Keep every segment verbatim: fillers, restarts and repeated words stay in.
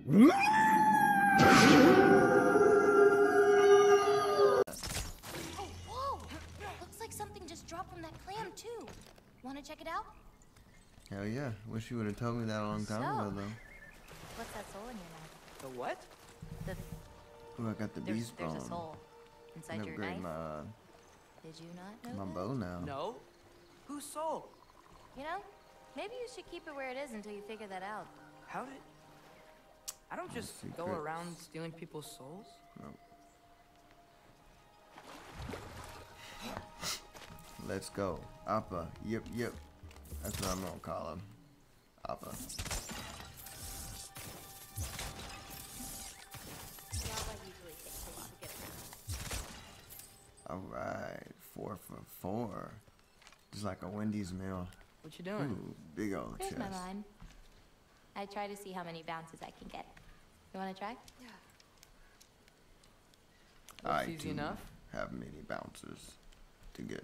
whoa! Looks like something just dropped from that clam too. Want to check it out? Hell yeah. Wish you would have told me that a long time So, ago, though. What's that soul in your knife? The what? The Ooh, I got the there's, beast there's bone. a soul inside your Upgrade knife. my, uh, Did you not know my that? bow now. No. Whose soul? You know, maybe you should keep it where it is until you figure that out. How did... I don't just go Secrets. around stealing people's souls. No. Let's go. Appa. Yep, yep. That's what I'm gonna call him. Appa. Alright. Four for four. Just like a Wendy's meal. What you doing? Ooh, big old Here's chest. my line. I try to see how many bounces I can get. You want to try? That's I easy too enough. have many bounces to get.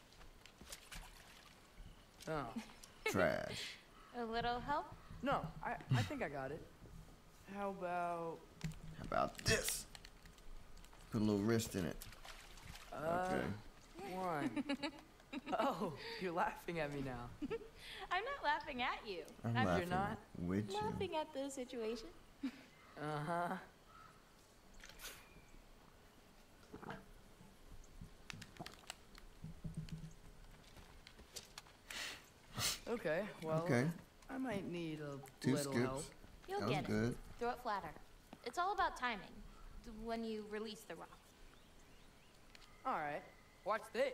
Oh. Trash. A little help? No, I, I think I got it. How about... How about this? Put a little wrist in it. Uh, Okay. One. Oh, you're laughing at me now. I'm not laughing at you. I'm I'm laughing not? with you. laughing at the situation. Uh-huh. Okay, well, Okay. I might need a Two little skips. help. You'll That was get it. good. Throw it flatter. It's all about timing. When you release the rock. All right, watch this.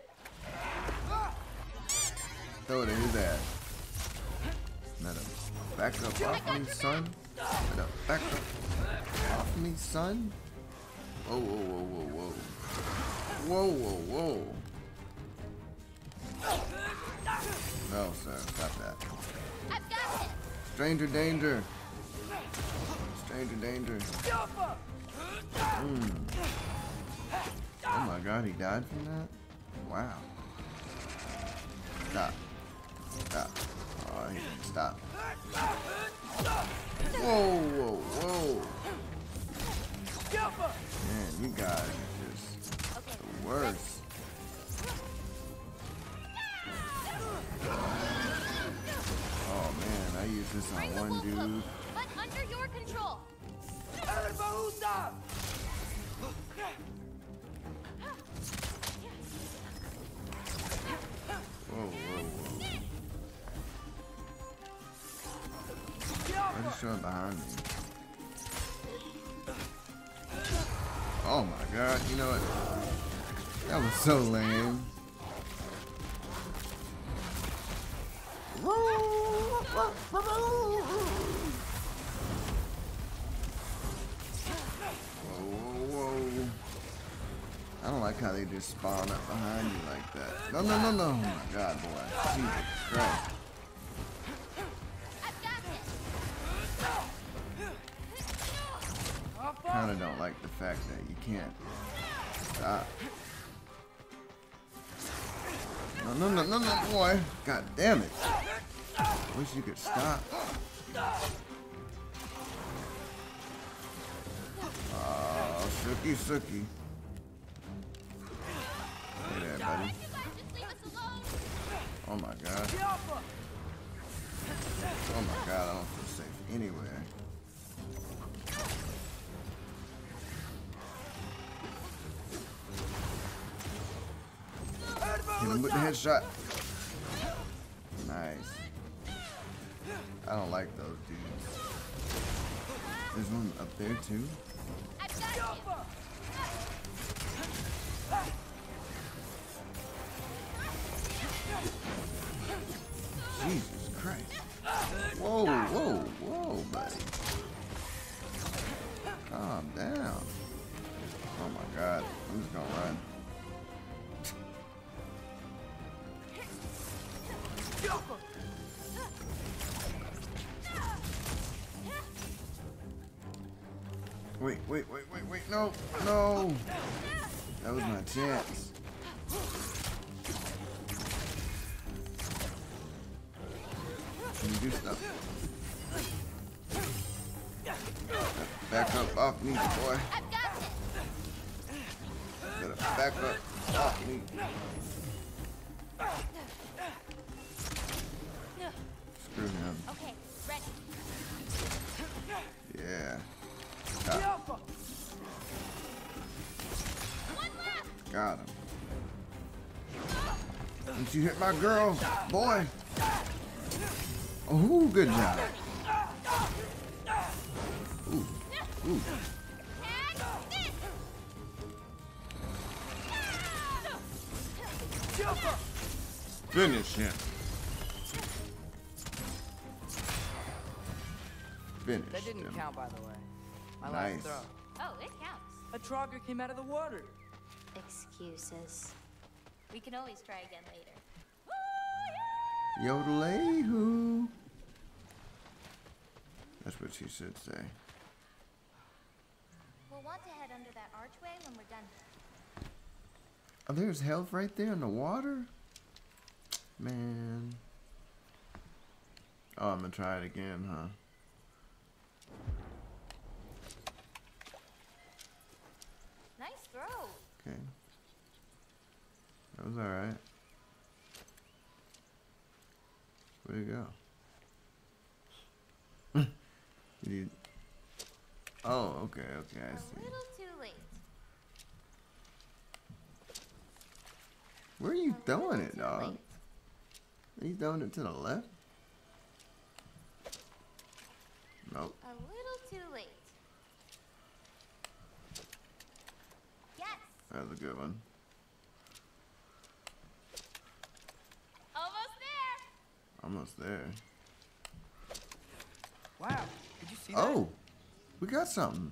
Throw it in his ass. Let him back up off me, son. Let him back up off me, son. Whoa, whoa, whoa, whoa, whoa. Whoa, whoa, whoa. No, sir. Stop that. I've got it! Stranger danger. Stranger danger. Mm. Oh my god, he died from that? Wow. Stop. Stop. Oh, he didn't stop. Whoa, whoa, whoa. Man, you guys are just the worst. Oh man, I use this Bring on the one wolf dude. hook, but under your control. Whoa, whoa, whoa. Why is he showing behind me? Oh my god, you know what? That was so lame. Whoa, whoa, whoa. I don't like how they just spawn up behind you like that. No, no, no, no. Oh my god, boy. Jesus Christ. Kinda don't like the fact that you can't stop. No, no, no, no, no, boy. God damn it. Wish you could stop. Oh, Sookie, Sookie. Hey there, buddy. Oh my god. Oh my god, I don't feel safe anywhere. Hit him with the headshot. Nice. I don't like those dudes. There's one up there too. Jesus Christ. Whoa, whoa, whoa, buddy. Calm down. Oh my god. I'm just gonna run. Wait, wait, wait, wait, wait, no, no. That was my chance. Can you do stuff? Back up off me, boy. I've got this. Better back up off me. Screw him. Okay, ready. Yeah. Got, One left. got him. Did you hit my girl, boy? Oh, good job. Ooh, ooh. And this. Finish him. Finish That didn't him. count, by the way. My Nice. last throw. Oh, it counts. A Trogger came out of the water. Excuses. We can always try again later. Yodelay-hoo. That's what she should say. We'll want to head under that archway when we're done here. Oh, there's health right there in the water? Man. Oh, I'm gonna try it again, huh? Nice throw. Okay. That was alright. Where'd it go? You... Oh, okay, okay, I A see. little too late. Where are you A throwing little it, too dog? late. Are you throwing it to the left? Nope. A little too late. Yes. That was a good one. Almost there. Almost there. Wow. Did you see that? Oh! We got something.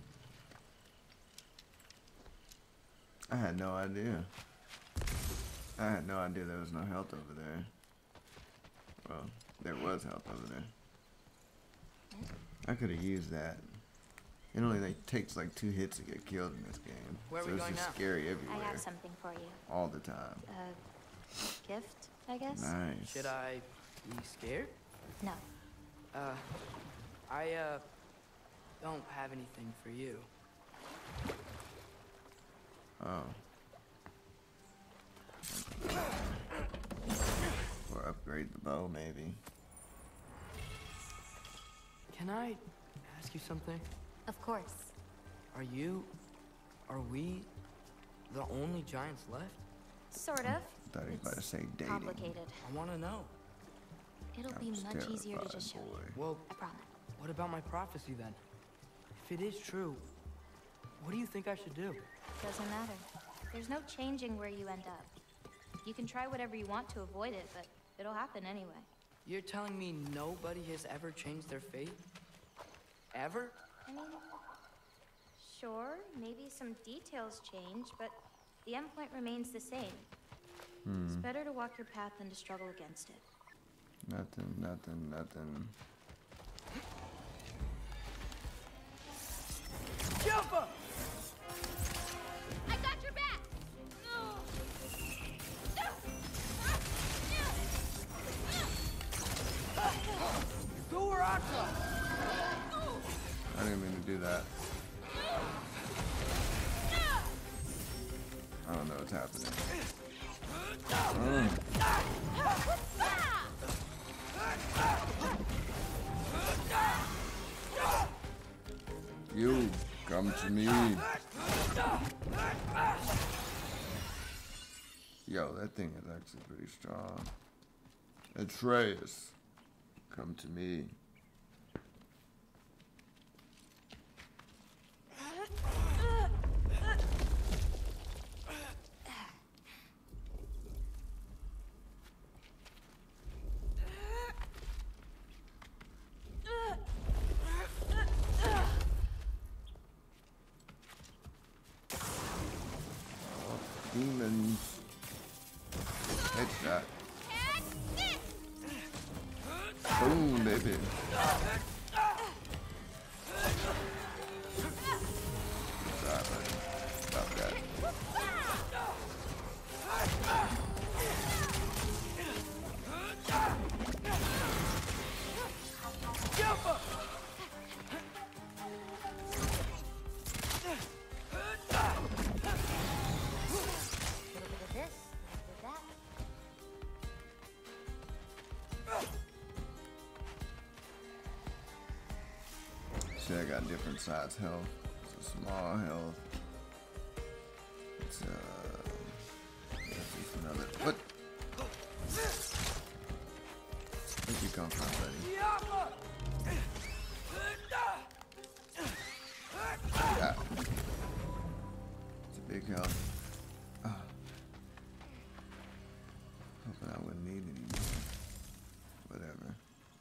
I had no idea. I had no idea there was no health over there. Well, there was health over there. I could have used that. It only like, takes like two hits to get killed in this game. Where are so we it's going just now? scary I everywhere. have something for you. All the time. A gift, I guess? Nice. Should I be scared? No. Uh, I, uh, don't have anything for you. Oh. Or upgrade the bow, maybe. Can I ask you something? Of course. Are you, are we the only giants left? Sort of. I thought he was about to say dating. Complicated. I want to know. It'll I be was much easier to just show terrified, you. boy. Well, I promise. what about my prophecy then? If it is true, what do you think I should do? Doesn't matter. There's no changing where you end up. You can try whatever you want to avoid it, but it'll happen anyway. You're telling me nobody has ever changed their fate? Ever? I mean, sure, maybe some details change, but the endpoint remains the same. It's better to walk your path than to struggle against it. Nothing, nothing, nothing. Jump up! I got your back! Duraka! I didn't mean to do that. I don't know what's happening. Mm. You come to me. Yo, that thing is actually pretty strong. Atreus, come to me. Demons. Headshot. Boom, baby. Stop it. Stop that. See, I got different size health. It's a small health. It's uh, that's just another. What? Where'd you come from, buddy? Yeah. It's a big health. Oh. Hoping I wouldn't need any more. Whatever.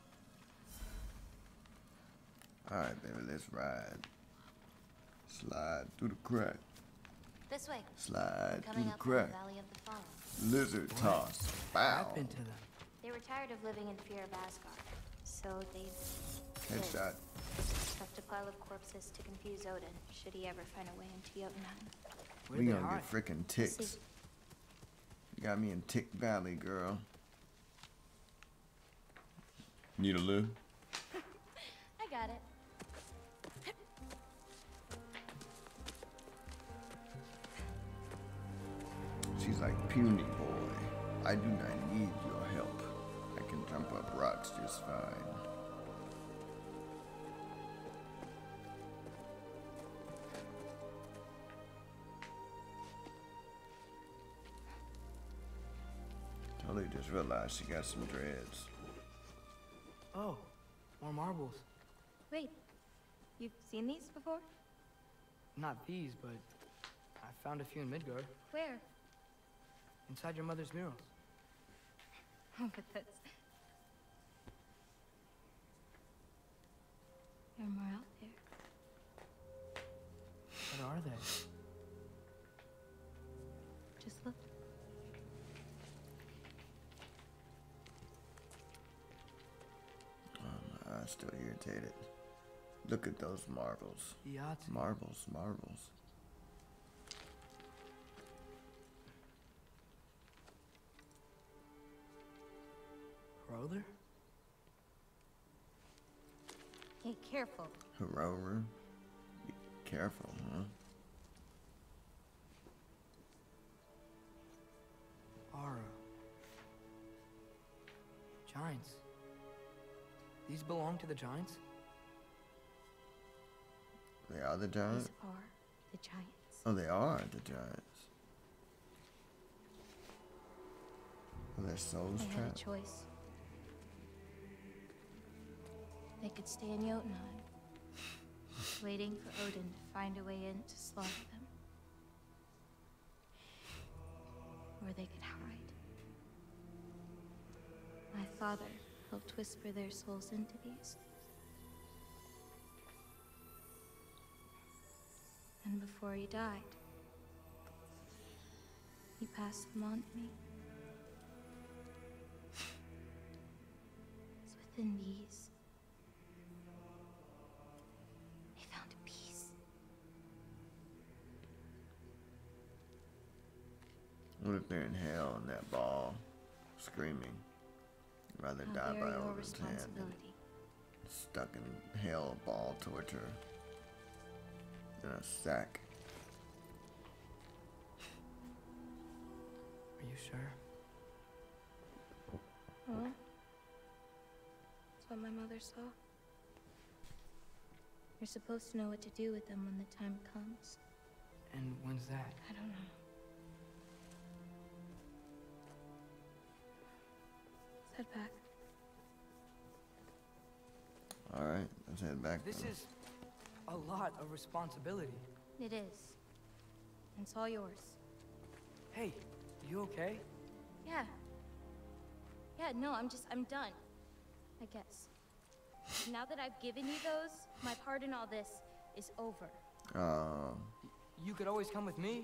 Alright, baby, let's ride. Slide through the crack. This way. Slide through Coming the up from the crack. Valley of the Fallen. Lizard toss. Bow. I've been to them. They were tired of living in fear of Asgard, so they Headshot. left a pile of corpses to confuse Odin, should he ever find a way into Jotunheim. Where We they gonna hide? get frickin' ticks. See. You got me in Tick Valley, girl. Need a loo? I got it. She's like, puny boy, I do not need your help. I can jump up rocks just fine. Totally just realized she got some dreads. Oh, more marbles. Wait, you've seen these before? Not these, but I found a few in Midgard. Where? Inside your mother's murals. Oh, but that's... There are more out there. What are they? Just look. Oh, my eyes still irritated. Look at those marbles. Yahtzee. Marbles, marbles. Roller? Hey, careful. Heroer. Be careful, huh? Aura. Giants. These belong to the giants? They are the giants? These are the giants. Oh, they are the giants. Are their souls They had a trapped? choice. They could stay in Jotunheim, waiting for Odin to find a way in to slaughter them. Or they could hide. My father helped whisper their souls into these. And before he died, he passed them on to me. It's within these. They found peace. What if they're in hell in that ball, screaming? Rather How die by very your Odin's hand than responsibility. stuck in hell ball torture in a sack. Are you sure? Well, that's what my mother saw. You're supposed to know what to do with them when the time comes. And when's that? I don't know. Let's head back. Alright, let's head back This then. is a lot of responsibility. It is. And it's all yours. Hey, you okay? Yeah. Yeah, no, I'm just, I'm done. I guess. Now that I've given you those, my part in all this is over. Oh, You could always come with me.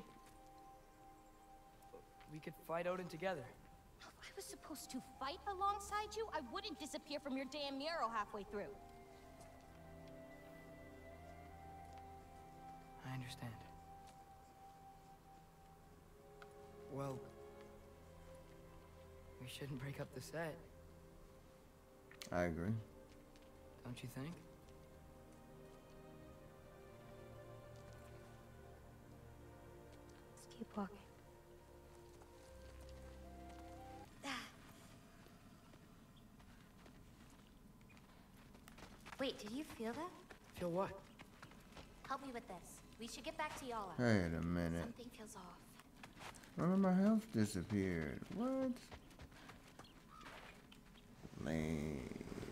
We could fight Odin together. If I was supposed to fight alongside you, I wouldn't disappear from your damn mural halfway through. I understand. Well, we shouldn't break up the set, I agree. don't you think? Let's keep walking. Wait, did you feel that? Feel what? Help me with this. We should get back to Yala. Wait a minute. Something feels off. None of my health disappeared. What? Lame.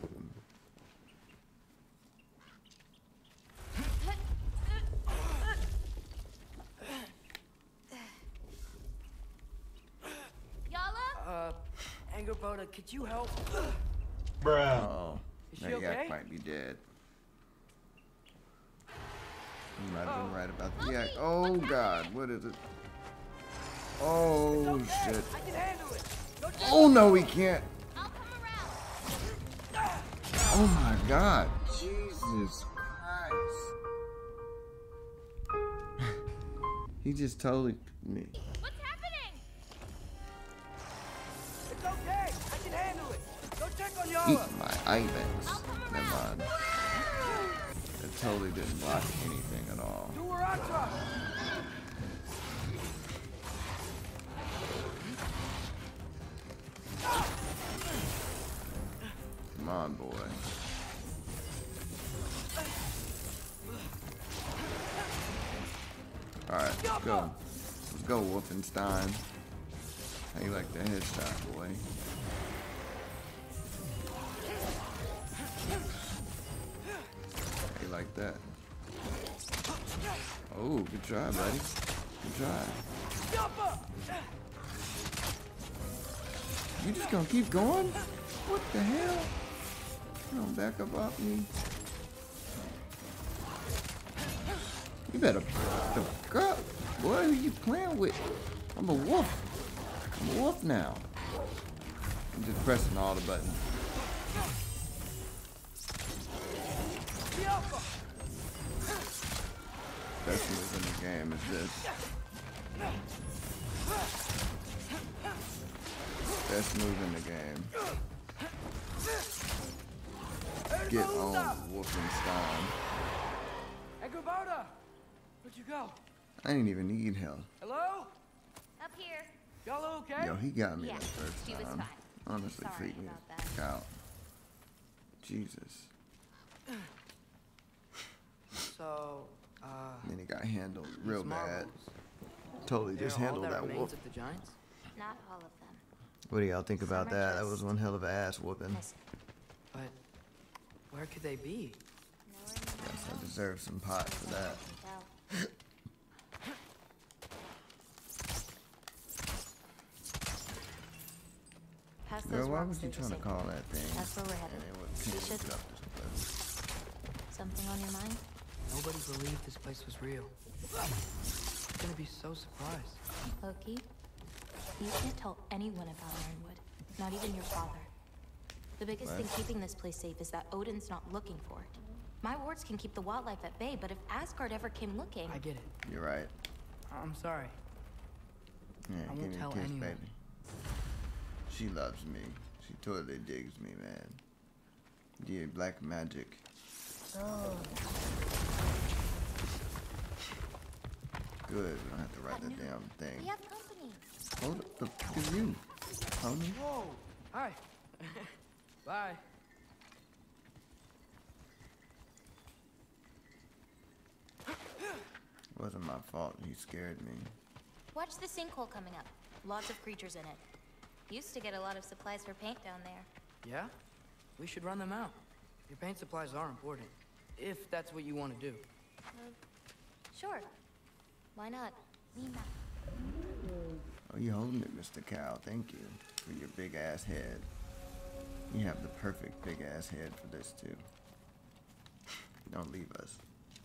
Yala? Uh, Angerboda, could you help? Bruh. Oh, Is she that yak okay? might be dead. You might have been right about the yak. Oh God, what is it? Oh shit. I can handle it. Don't you- Oh no, we can't. I'll come around. Oh my God. Jesus Christ. He just totally me. What's happening? It's okay. I can handle it. Go check on Eat Yala. my Ibex. Never mind. It totally didn't block anything at all. Do her I try. Come on, boy. Alright, let's go. Let's go, Wolfenstein. How you like the headshot, boy? How you like that? Oh, good try, buddy. Good try. You just gonna keep going? What the hell? You don't back up off me. You better the fuck up. Boy, who you playing with? I'm a wolf. I'm a wolf now. I'm just pressing all the buttons. Best move in the game is this. Best move in the game. Get on, Wolfenstein. Angerboda, where'd you go? I didn't even need help. Hello? Up here. Yala okay? Yo, he got me Yeah, that first she was time. fine. Honestly, Sorry freaked me about the that. fuck out. Jesus. So, uh, Then he got handled real these bad. marbles, Totally they're just all handled that that remains wolf. of the Giants? Not all of them. What do y'all think about Some are that? That just was one hell of a ass whooping. missing. But where could they be? Nowhere in the Guess I known. deserve some pot for that. Tell. Past Girl, those why rocks, was you there's a trying to safe call room. that thing? That's where we're headed. And it would We pick should- it up or something. Something on your mind? Nobody believed this place was real. I'm gonna be so surprised. Loki, you can't tell anyone about Ironwood. Not even your father. The biggest What? thing keeping this place safe is that Odin's not looking for it. My wards can keep the wildlife at bay, but if Asgard ever came looking... I get it. You're right. I'm sorry. Yeah, I give won't me a tell kiss, anyone. baby. She loves me. She totally digs me, man. Yeah, black magic. Good, we don't have to write the damn thing. We have company. Hold up, the fuck is you, homie? Whoa! Hi. Bye. Wasn't my fault. He scared me. Watch the sinkhole coming up. Lots of creatures in it. Used to get a lot of supplies for paint down there. Yeah? We should run them out. Your paint supplies are important. If that's what you want to do. Sure. Why not? Nina. Oh, you holding it, Mister Cow. Thank you for your big ass head. You have the perfect big ass head for this too. Don't leave us.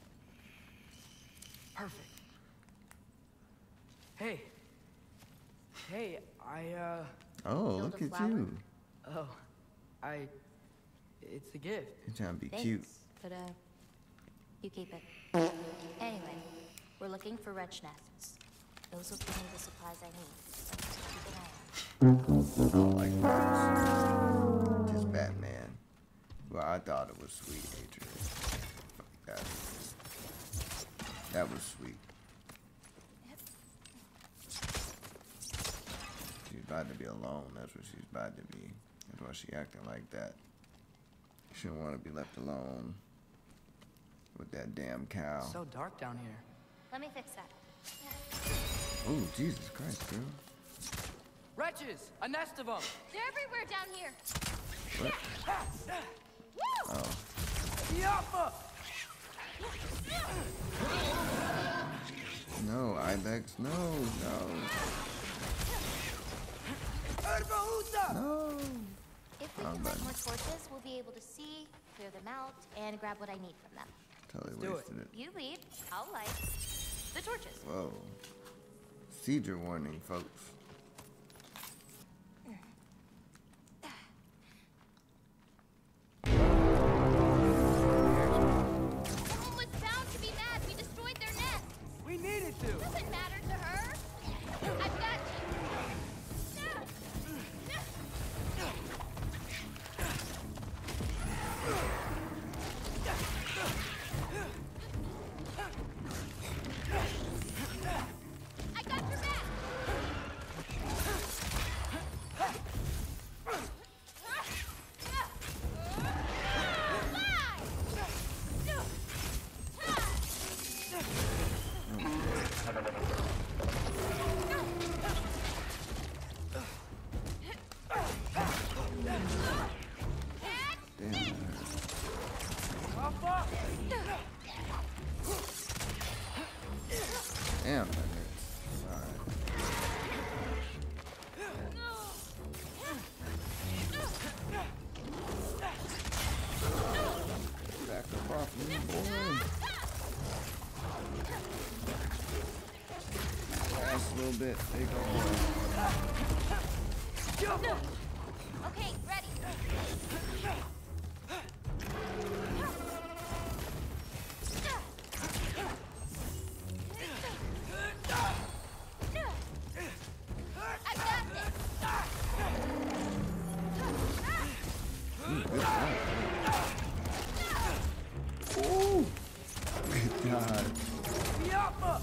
Perfect. Hey. Hey, I, uh... Oh, Build look a at flower? you. Oh, I... It's a gift. You're trying to be Thanks, cute. but, uh, you keep it. Anyway, we're looking for wretch nests. Those will give me the supplies I need, so keep an eye on. I don't like this. Just Batman. Well, I thought it was sweet, Adrian. Fuck that. That was sweet. She's about to be alone. That's what she's about to be. That's why she acting like that. She don't want to be left alone Fuck that damn cow. It's so dark down here. Let me fix that. Oh, Jesus Christ, girl. Wretches! A nest of them! They're everywhere down here. What? Woo! Oh. Yaffa! No, Ibex, no, no. No. If we Wrong can light button. more torches, we'll be able to see, clear them out, and grab what I need from them. Totally do wasted it. You lead, I'll light the torches. Whoa. Seizure warning, folks. Someone was bound to be mad. We destroyed their nest. We needed to! Doesn't matter to her. I've got I got your back. Damn, that hurt. Yaffa! Damn, that hurts. Alright. Back up off me, boy. Last little bit. There you go. Okay, ready. I got this. Ooh, good job. Ooh. Good God. Yaffa!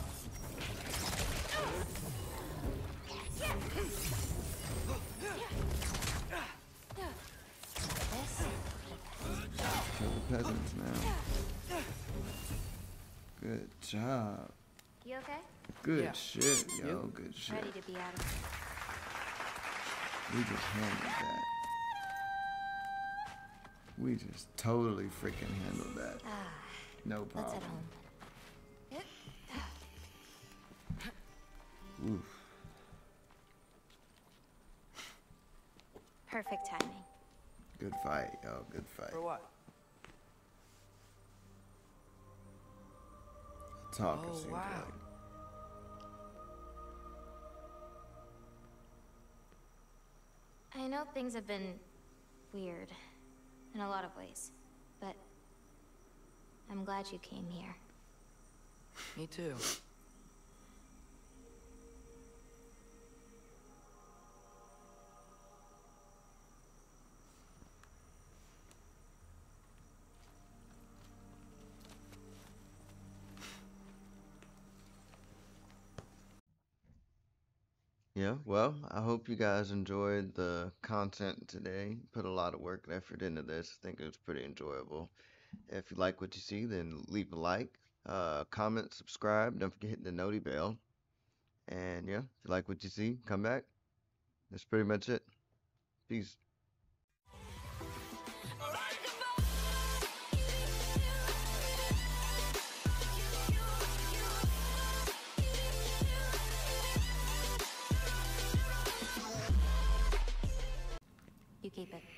Kill the peasants now. Good job. You okay? Good Yeah. shit, yo. You? Good shit. Ready to be out of here. We just handled that. We just totally freaking handled that. Ah, No let's problem. head home. Oof. Perfect timing. Good fight, yo. Good fight. For what? Talker Oh, seems wow. like. I know things have been weird in a lot of ways, but I'm glad you came here. Me too. Yeah, well, I hope you guys enjoyed the content today. Put a lot of work and effort into this. I think it was pretty enjoyable. If you like what you see, then leave a like, uh, comment, subscribe. Don't forget hitting the noti bell. And yeah, if you like what you see, come back. That's pretty much it. Peace. You keep it.